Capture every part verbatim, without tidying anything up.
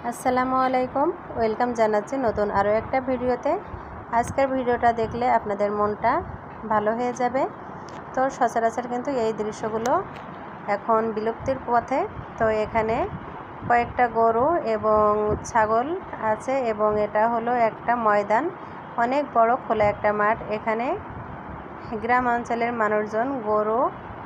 আসসালামু আলাইকুম, ওয়েলকাম জানাচ্ছি নতুন আরও একটা ভিডিওতে। আজকের ভিডিওটা দেখলে আপনাদের মনটা ভালো হয়ে যাবে। তো সচরাচর কিন্তু এই দৃশ্যগুলো এখন বিলুপ্তির পথে। তো এখানে কয়েকটা গরু এবং ছাগল আছে এবং এটা হলো একটা ময়দান, অনেক বড় খোলা একটা মাঠ। এখানে গ্রাম অঞ্চলের মানুষজন গরু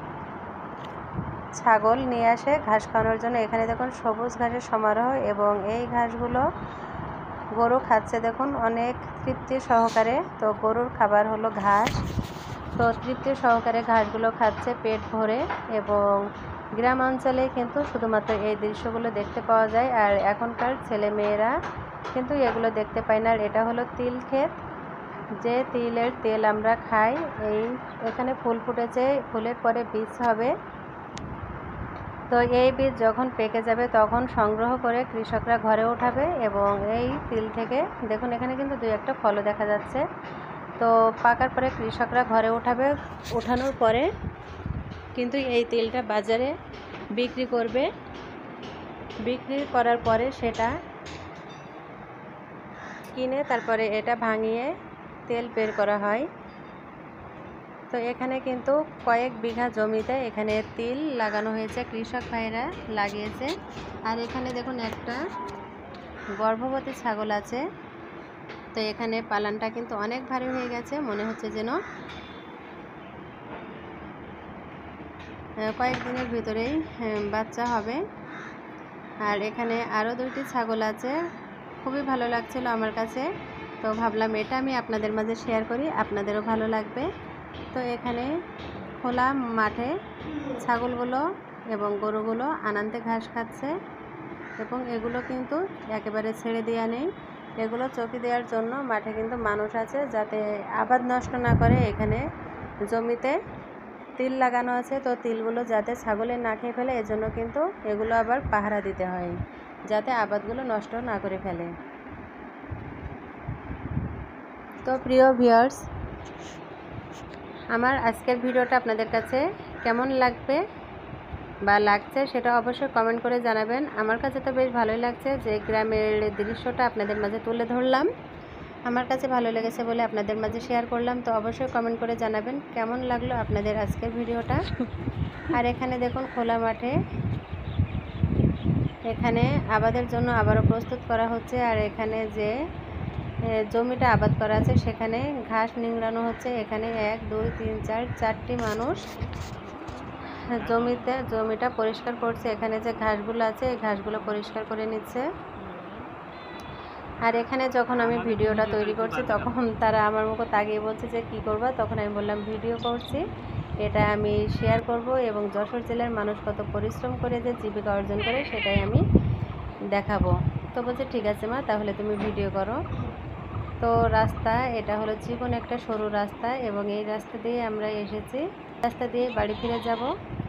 ছাগল নিয়ে আসে ঘাস খাওয়ানোর জন্য। এখানে দেখুন সবুজ ঘাসের সমারোহ এবং এই ঘাসগুলো গরু খাচ্ছে দেখুন অনেক তৃপ্তি সহকারে। তো গরুর খাবার হলো ঘাস, তো তৃপ্তি সহকারে ঘাসগুলো খাচ্ছে পেট ভরে। এবং গ্রাম অঞ্চলে কিন্তু শুধুমাত্র এই দৃশ্যগুলো দেখতে পাওয়া যায়, আর এখনকার ছেলে মেয়েরা কিন্তু এগুলো দেখতে পায় না। এটা হলো তিল ক্ষেত, যে তিলের তেল আমরা খাই। এই এখানে ফুল ফুটেছে, ফুলের পরে বীজ হবে। তো এই বীজ যখন পেকে যাবে তখন সংগ্রহ করে কৃষকরা ঘরে উঠাবে এবং এই তিল থেকে দেখুন এখানে কিন্তু দুই একটা ফলও দেখা যাচ্ছে। তো পাকার পরে কৃষকরা ঘরে উঠাবে, উঠানোর পরে কিন্তু এই তেলটা বাজারে বিক্রি করবে। বিক্রি করার পরে সেটা কিনে তারপরে এটা ভাঙিয়ে তেল বের করা হয়। তো এখানে কিন্তু কয়েক বিঘা জমিতে এখানে তিল লাগানো হয়েছে, কৃষক ভাইরা লাগিয়েছে। আর এখানে দেখুন একটা গর্ভবতী ছাগল আছে। তো এখানে পালানটা কিন্তু অনেক ভারী হয়ে গেছে, মনে হচ্ছে যেন কয়েকদিনের ভিতরেই বাচ্চা হবে। আর এখানে আরও দুইটি ছাগল আছে, খুবই ভালো লাগছিল আমার কাছে। তো ভাবলাম এটা আমি আপনাদের মাঝে শেয়ার করি, আপনাদেরও ভালো লাগবে। তো এখানে খোলা মাঠে ছাগলগুলো এবং গরুগুলো আনন্দে ঘাস খাচ্ছে এবং এগুলো কিন্তু একেবারে ছেড়ে দেওয়া নেই। এগুলো চকি দেওয়ার জন্য মাঠে কিন্তু মানুষ আছে, যাতে আবাদ নষ্ট না করে। এখানে জমিতে তিল লাগানো আছে, তো তিলগুলো যাতে ছাগলে না খেয়ে ফেলে এজন্য কিন্তু এগুলো আবার পাহারা দিতে হয়, যাতে আবাদগুলো নষ্ট না করে ফেলে। তো প্রিয় ভিউয়ার্স, আমার আজকের ভিডিওটা আপনাদের কাছে কেমন লাগবে বা লাগছে সেটা অবশ্যই কমেন্ট করে জানাবেন। আমার কাছে তো বেশ ভালোই লাগছে যে গ্রামের দৃশ্যটা আপনাদের মাঝে তুলে ধরলাম। আমার কাছে ভালো লেগেছে বলে আপনাদের মাঝে শেয়ার করলাম। তো অবশ্যই কমেন্ট করে জানাবেন কেমন লাগলো আপনাদের আজকের ভিডিওটা। আর এখানে দেখুন খোলা মাঠে এখানে আবাদের জন্য আবারও প্রস্তুত করা হচ্ছে। আর এখানে যে জমিটা আবাদ করা আছে সেখানে ঘাস নিংড়ানো হচ্ছে। এখানে এক দুই তিন চার চারটি মানুষ জমিতে জমিটা পরিষ্কার করছে। এখানে যে ঘাসগুলো আছে এই ঘাসগুলো পরিষ্কার করে নিচ্ছে। আর এখানে যখন আমি ভিডিওটা তৈরি করছি তখন তারা আমার মুখে তাকিয়ে বলছে যে কী করবা, তখন আমি বললাম ভিডিও করছি, এটা আমি শেয়ার করব এবং যশোর জেলার মানুষ কত পরিশ্রম করে যে জীবিকা অর্জন করে সেটাই আমি দেখাবো। তো বলছে ঠিক আছে মা, তাহলে তুমি ভিডিও করো। তো রাস্তা এটা হলো চিকন একটা সরু রাস্তা এবং এই রাস্তা দিয়ে আমরা এসেছি, রাস্তা দিয়ে বাড়ি ফিরে যাব।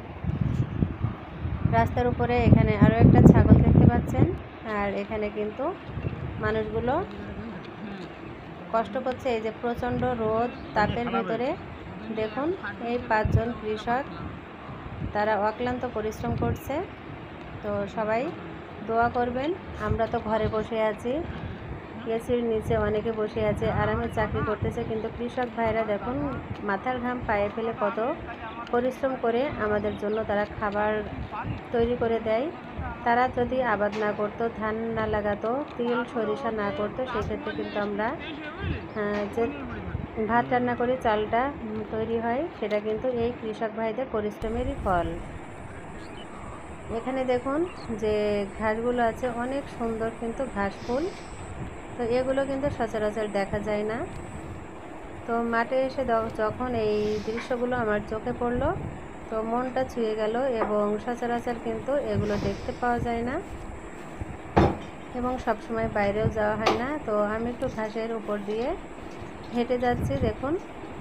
রাস্তার উপরে এখানে আরও একটা ছাগল দেখতে পাচ্ছেন। আর এখানে কিন্তু মানুষগুলো কষ্ট করছে, এই যে প্রচণ্ড রোদ তাপের ভেতরে দেখুন এই পাঁচজন কৃষক তারা অক্লান্ত পরিশ্রম করছে। তো সবাই দোয়া করবেন। আমরা তো ঘরে বসে আছি, এসির নিচে অনেকে বসে আছে, আরামে চাকরি করতেছে, কিন্তু কৃষক ভাইরা দেখুন মাথার ঘাম পায়ে ফেলে কত পরিশ্রম করে আমাদের জন্য তারা খাবার তৈরি করে দেয়। তারা যদি আবাদ না করতো, ধান না লাগাতো, তিল সরিষা না করতো, সেক্ষেত্রে কিন্তু আমরা যে ভাত রান্না করি চালটা তৈরি হয় সেটা কিন্তু এই কৃষক ভাইদের পরিশ্রমেরই ফল। এখানে দেখুন যে ঘাসগুলো আছে অনেক সুন্দর কিন্তু ঘাস ফুল, তো এগুলো কিন্তু সচরাচর দেখা যায় না। তো মাঠে এসে যখন এই দৃশ্যগুলো আমার চোখে পড়লো তো মনটা ছুঁয়ে গেল এবং সচরাচর কিন্তু এগুলো দেখতে পাওয়া যায় না এবং সবসময় বাইরেও যাওয়া হয় না। তো আমি একটু ঘাসের উপর দিয়ে হেঁটে যাচ্ছি দেখুন।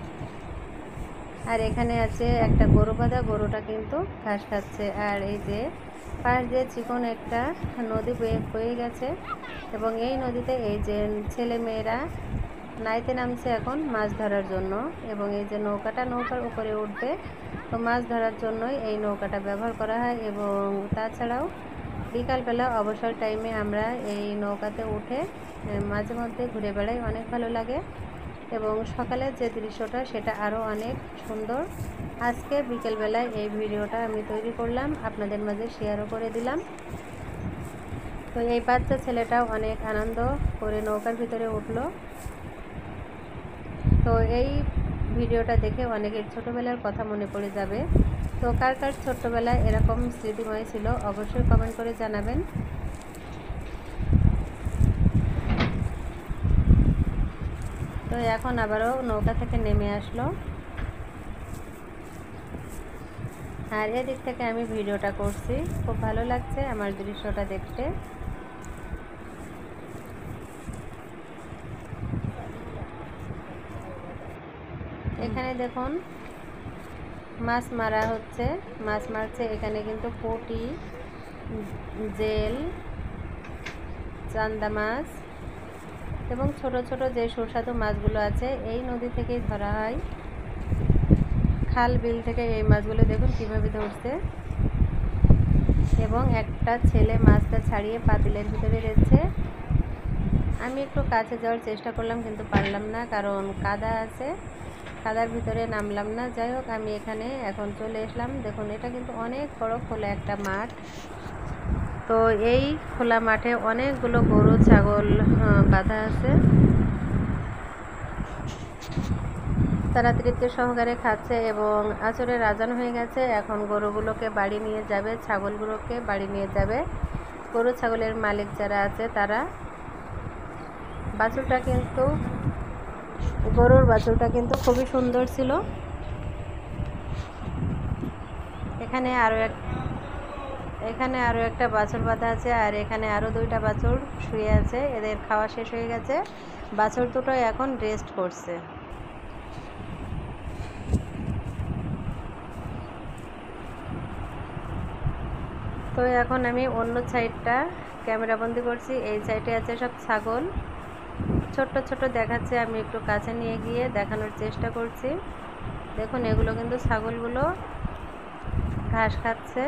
আর এখানে আছে একটা গরু বাঁধা, গরুটা কিন্তু ঘাস খাচ্ছে। আর এই যে পাশ দিয়ে চিকন একটা নদী বয়ে বয়ে গেছে এবং এই নদীতে এই যে ছেলে মেয়েরা নাইতে নামছে এখন মাছ ধরার জন্য। এবং এই যে নৌকাটা নৌকার উপরে উঠবে, তো মাছ ধরার জন্যই এই নৌকাটা ব্যবহার করা হয়। এবং তাছাড়াও বিকালবেলা অবসর টাইমে আমরা এই নৌকাতে উঠে মাঝে মধ্যে ঘুরে বেড়াই, অনেক ভালো লাগে। এবং সকালের যে দৃশ্যটা সেটা আরও অনেক সুন্দর। আজকে বিকেলবেলায় এই ভিডিওটা আমি তৈরি করলাম, আপনাদের মাঝে শেয়ারও করে দিলাম। তো এই বাচ্চা ছেলেটাও অনেক আনন্দ করে নৌকার ভিতরে উঠলো। তো এই ভিডিওটা দেখে অনেকের ছোটোবেলার কথা মনে পড়ে যাবে। তো কার কার ছোট্টবেলায় এরকম স্মৃতিময় ছিল অবশ্যই কমেন্ট করে জানাবেন। তো এখন আবারও নৌকা থেকে নেমে আসলো, আর এদিক থেকে আমি ভিডিওটা করছি। খুব ভালো লাগছে আমার দৃশ্যটা দেখতে। এখানে দেখুন মাছ মারা হচ্ছে, মাছ মারছে এখানে কিন্তু পুঁটি, জেল, চান্দা মাছ এবং ছোট ছোট যে সুস্বাদু মাছগুলো আছে এই নদী থেকেই ধরা হয়। খাল বিল থেকে এই মাছগুলো দেখুন কীভাবে ধরছে। এবং একটা ছেলে মাছটা ছাড়িয়ে পাতিলের ভিতরে রেখেছে। আমি একটু কাছে যাওয়ার চেষ্টা করলাম কিন্তু পারলাম না, কারণ কাদা আছে, কাদার ভিতরে নামলাম না। যাই হোক আমি এখানে এখন চলে এসলাম। দেখুন এটা কিন্তু অনেক বড় খোলা একটা মাঠ। তো এই খোলা মাঠে অনেকগুলো গরু ছাগল বাঁধা আছে, তারা তৃপ্তি সহকারে খাচ্ছে এবং আচরের আজান হয়ে গেছে। এখন গরুগুলোকে বাড়ি নিয়ে যাবে, ছাগলগুলোকে বাড়ি নিয়ে যাবে। গরু ছাগলের মালিক যারা আছে তারা। বাছুরটা কিন্তু গরুর বাছুরটা কিন্তু খুবই সুন্দর ছিল। এখানে আরও এক এখানে আরও একটা বাছুর বাঁধা আছে, আর এখানে আরও দুইটা বাছুর শুয়ে আছে। এদের খাওয়া শেষ হয়ে গেছে, বাছুর দুটো এখন রেস্ট করছে। তো এখন আমি অন্য সাইডটা ক্যামেরাবন্দি করছি। এই সাইডে আছে সব ছাগল, ছোট্ট ছোট দেখাচ্ছে। আমি একটু কাছে নিয়ে গিয়ে দেখানোর চেষ্টা করছি। দেখুন এগুলো কিন্তু ছাগলগুলো ঘাস খাচ্ছে।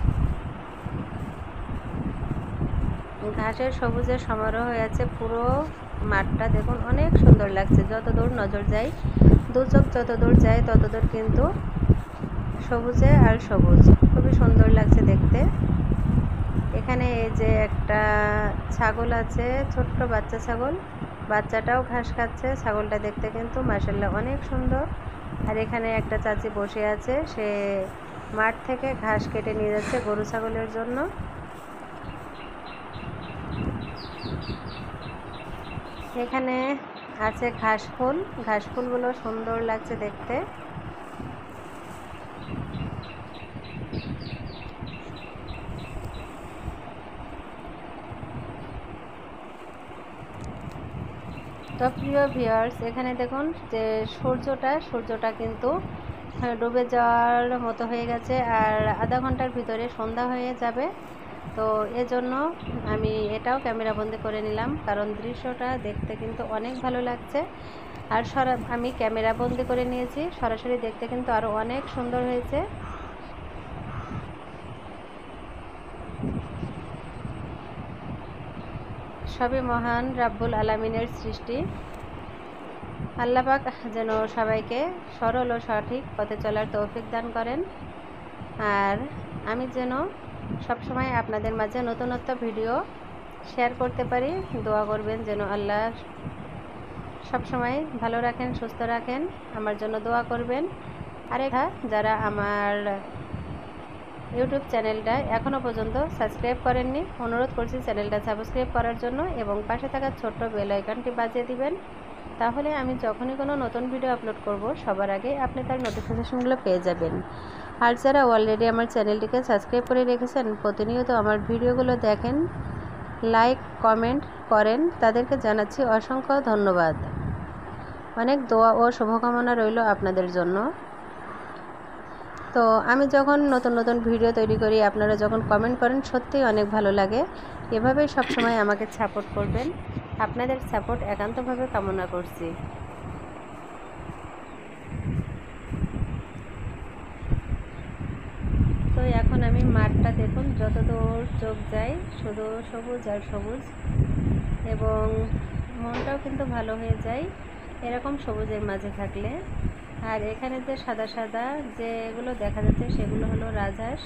ঘাসের সবুজের সমারোহ হয়ে আছে পুরো মাঠটা। দেখুন অনেক সুন্দর লাগছে, যত দূর নজর যায়, দু চোখ যত দূর যায় তত দূর কিন্তু সবুজে আর সবুজ। খুবই সুন্দর লাগছে দেখতে। এখানে এই যে একটা ছাগল আছে, ছোট্ট বাচ্চা ছাগল, বাচ্চাটাও ঘাস খাচ্ছে। ছাগলটা দেখতে কিন্তু মাশাআল্লাহ অনেক সুন্দর। আর এখানে একটা চাচি বসে আছে, সে মাঠ থেকে ঘাস কেটে নিয়ে যাচ্ছে গরু ছাগলের জন্য। এখানে আছে ঘাস ফুল, ঘাস ফুলগুলো সুন্দর লাগছে দেখতে। তো প্রিয় ভিউয়ার্স, এখানে দেখুন যে সূর্যটা সূর্যটা কিন্তু ডুবে যাওয়ার মতো হয়ে গেছে, আর আধা ঘন্টার ভিতরে সন্ধ্যা হয়ে যাবে। তো এজন্য আমি এটাও ক্যামেরাবন্দি করে নিলাম, কারণ দৃশ্যটা দেখতে কিন্তু অনেক ভালো লাগছে। আর সরা আমি ক্যামেরাবন্দি করে নিয়েছি, সরাসরি দেখতে কিন্তু আরও অনেক সুন্দর হয়েছে। সবই মহান রাব্বুল আলামিনের সৃষ্টি। আল্লাহ পাক যেন সবাইকে সরল ও সঠিক পথে চলার তৌফিক দান করেন। আর আমি যেন সবসময় আপনাদের মাঝে নতুনত্ব ভিডিও শেয়ার করতে পারি। দোয়া করবেন যেন আল্লাহ সবসময় ভালো রাখেন, সুস্থ রাখেন। আমার জন্য দোয়া করবেন। আর যারা আমার ইউটিউব চ্যানেলটা এখনও পর্যন্ত সাবস্ক্রাইব করেননি, অনুরোধ করছি চ্যানেলটা সাবস্ক্রাইব করার জন্য এবং পাশে থাকা ছোট্ট বেল আইকনটি বাজিয়ে দিবেন। তাহলে আমি যখনই কোনো নতুন ভিডিও আপলোড করব সবার আগে আপনি তার নোটিফিকেশনগুলো পেয়ে যাবেন। আর যারা অলরেডি আমার চ্যানেলটিকে সাবস্ক্রাইব করে রেখেছেন, প্রতিনিয়ত আমার ভিডিওগুলো দেখেন, লাইক কমেন্ট করেন, তাদেরকে জানাচ্ছি অসংখ্য ধন্যবাদ। অনেক দোয়া ও শুভকামনা রইল আপনাদের জন্য। তো আমি যখন নতুন নতুন ভিডিও তৈরি করি, আপনারা যখন কমেন্ট করেন, সত্যিই অনেক ভালো লাগে। এভাবেই সবসময় আমাকে সাপোর্ট করবেন, আপনাদের সাপোর্ট একান্তভাবে কামনা করছি। তো এখন আমি মাঠটা দেখুন যতদূর চোখ যায় শুধু সবুজ আর সবুজ, এবং মনটাও কিন্তু ভালো হয়ে যায় এরকম সবুজের মাঝে থাকলে। আর এখানে যে সাদা সাদা যেগুলো দেখা যাচ্ছে সেগুলো হলো রাজহাঁস।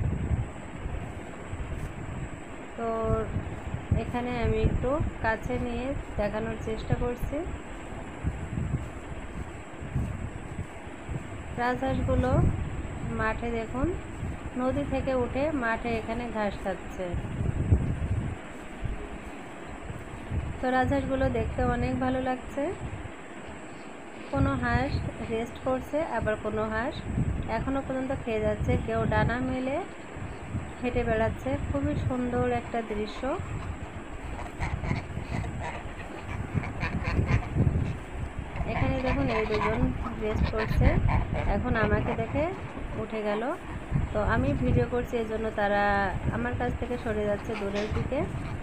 তো এখানে আমি একটু কাছে নিয়ে দেখানোর চেষ্টা করছি। রাজহাঁসগুলো মাঠে দেখুন নদী থেকে উঠে মাঠে এখানে ঘাস খাচ্ছে। তো রাজহাঁসগুলো দেখতে অনেক ভালো লাগছে। কোনো হাঁস রেস্ট করছে, আবার কোনো হাঁস এখনো পর্যন্ত খেয়ে যাচ্ছে, কেউ ডানা মেলে হেঁটে বেড়াচ্ছে। খুবই সুন্দর একটা দৃশ্য। এখানে দেখুন এই দুজন রেস্ট করছে, এখন আমাকে দেখে উঠে গেল। তো আমি ভিডিও করছি এই জন্য তারা আমার কাছ থেকে সরে যাচ্ছে দূরের দিকে।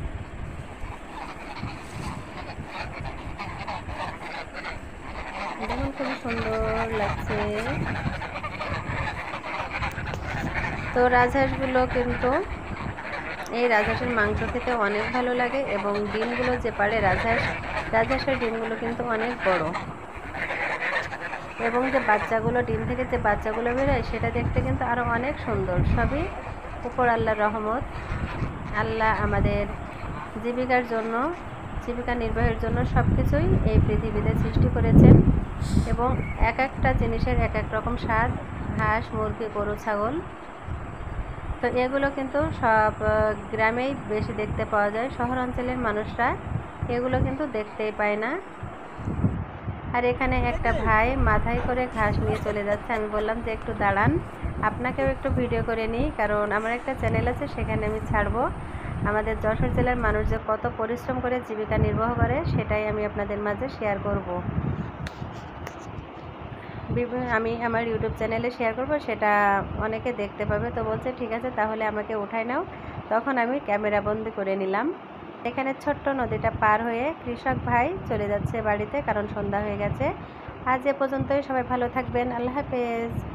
দেখুন খুবই সুন্দর লাগছে। তো রাজহাঁসগুলো কিন্তু এই রাজহাঁসের মাংস খেতে অনেক ভালো লাগে, এবং ডিমগুলো যে পারে রাজহাঁস রাজহাঁসের ডিমগুলো কিন্তু অনেক বড়, এবং যে বাচ্চাগুলো ডিম থেকে যে বাচ্চাগুলো বেরোয় সেটা দেখতে কিন্তু আরও অনেক সুন্দর। সবই উপর আল্লাহর রহমত। আল্লাহ আমাদের জীবিকার জন্য জীবিকা নির্বাহের জন্য সব কিছুই এই পৃথিবীতে সৃষ্টি করেছেন, এবং এক একটা জিনিসের এক এক রকম স্বাদ। হাঁস, মুরগি, গরু, ছাগল, তো এগুলো কিন্তু সব গ্রামেই বেশি দেখতে পাওয়া যায়। শহর অঞ্চলের মানুষরা এগুলো কিন্তু দেখতেই পায় না। আর এখানে একটা ভাই মাথায় করে ঘাস নিয়ে চলে যাচ্ছে। আমি বললাম যে একটু দাঁড়ান, আপনাকেও একটু ভিডিও করে নিই, কারণ আমার একটা চ্যানেল আছে সেখানে আমি ছাড়বো আমাদের যশোর জেলার মানুষ যে কত পরিশ্রম করে জীবিকা নির্বাহ করে, সেটাই আমি আপনাদের মাঝে শেয়ার করব। আমি আমার ইউটিউব চ্যানেলে শেয়ার করব, সেটা অনেকে দেখতে পাবে। তো বলছে ঠিক আছে তাহলে আমাকে উঠাই নাও। তখন আমি ক্যামেরা বন্দি করে নিলাম। এখানে ছোট্ট নদীটা পার হয়ে কৃষক ভাই চলে যাচ্ছে বাড়িতে, কারণ সন্ধ্যা হয়ে গেছে। আজ এ পর্যন্তই, সবাই ভালো থাকবেন। আল্লাহ হাফেজ।